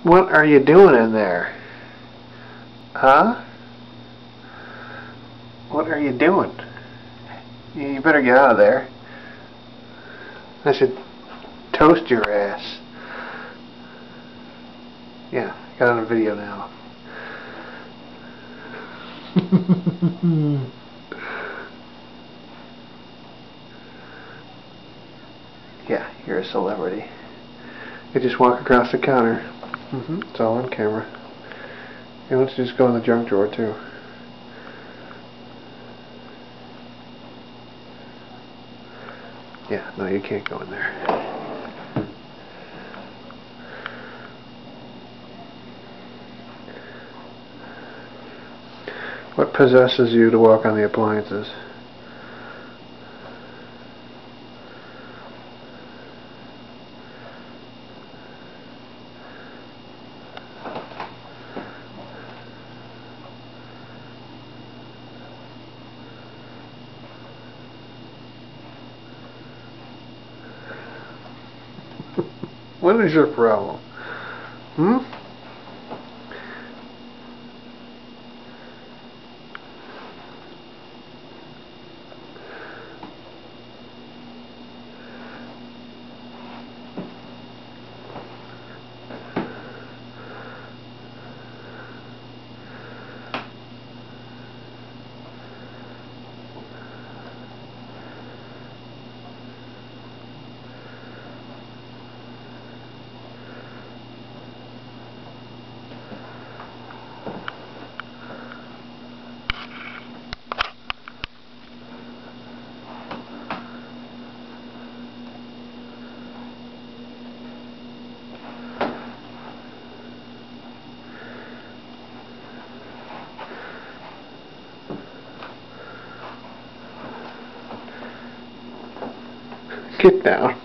What are you doing in there? Huh? What are you doing? You better get out of there. I should toast your ass. Yeah, got on a video now. Yeah, you're a celebrity. You just walk across the counter. It's all on camera. Hey, let's just go in the junk drawer too. Yeah, no, you can't go in there. What possesses you to walk on the appliances? What is your problem? Get down.